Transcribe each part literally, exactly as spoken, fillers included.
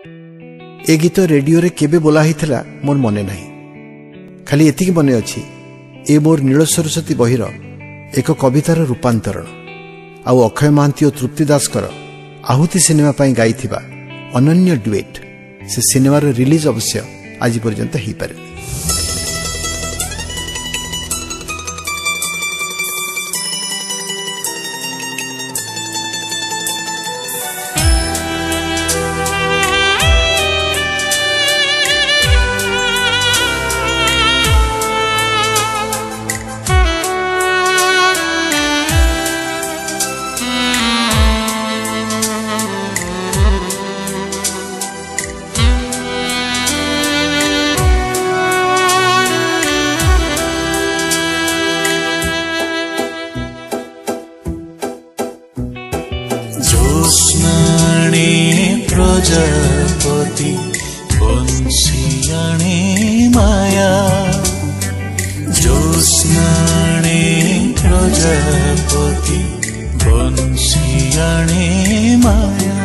ए गीत रेडियो रे केबे बोला हिथला मोर मने नाही, खाली एतिकी मने अछि ए मोर नील सरस्वती बहिर एक कवितार रूपांतरण आउ अक्षय महांती और तृप्ति दास कर आहुति सिनेमा पाई गाइथिबा अनन्य डुएट से सिनेमार रिलीज अवश्य आज पर्यंत ही पारे। प्रजापति बंशियाणे माया, ज्योत्स्नाणे प्रजापति बंशियाणे माया,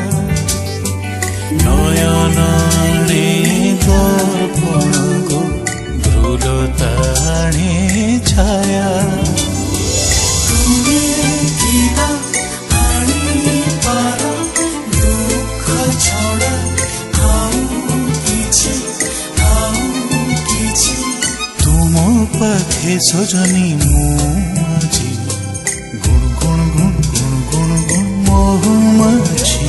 नयनाणे दर्पण गो ध्रुलताणे छाया, पाखे सजनी मुझी गुण गुण गुण गुण गुण गुण मोहमाछी।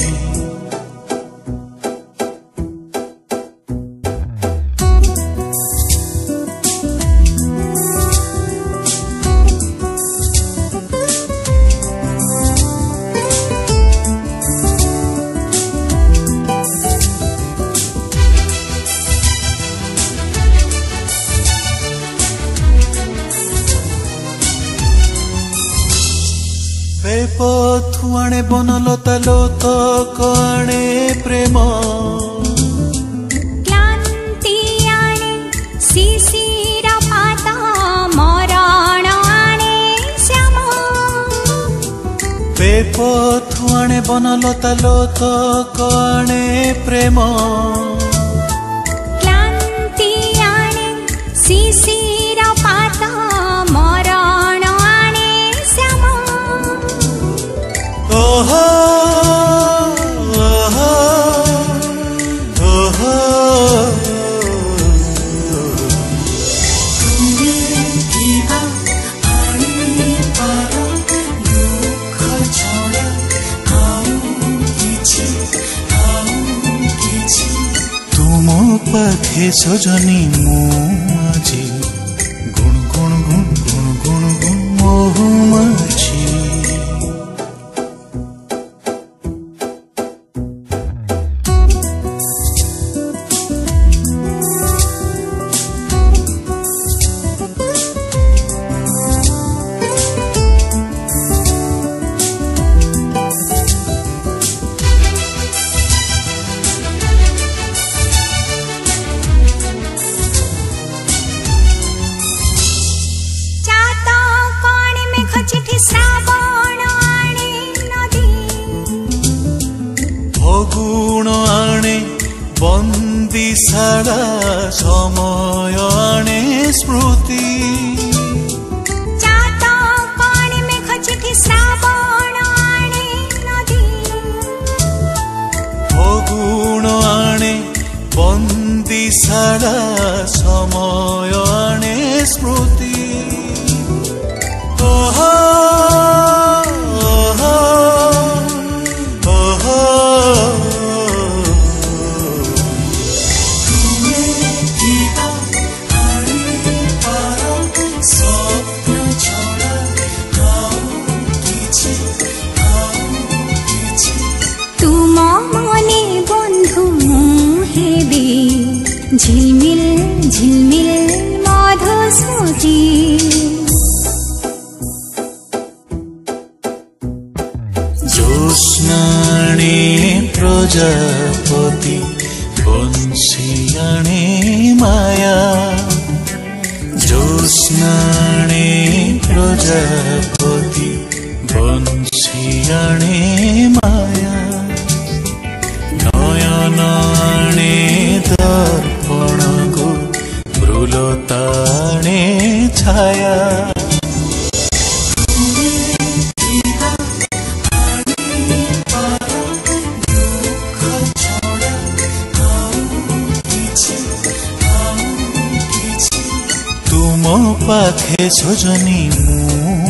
पथुआणे बनलता लोत कणे प्रेम, क्लांति आणे शिशिर पाता मरण आणे श्याम, पथुआणे बनलता लोत कणे प्रेम, क्लांति आणे शिशिर पाता मरण आणे श्याम। ओहो ओहो ओहो तुम पाखे सजनी मुझी गुण गुण गुण गुण गुण गुण मोहमाछी। गुण आणे बंदिशाला समय आणे स्मृति, गुण आणे बंदिशाला समय आणे स्मृति। ओहो ओहो ओहो झिलमिल झिलमिल मधुश्रुति, ज्योत्स्नाणे प्रजापति बंशियाणे माया, ज्योत्स्नाणे प्रजापति बंशियाणे माया, नयना तुम पाखे सजनी मु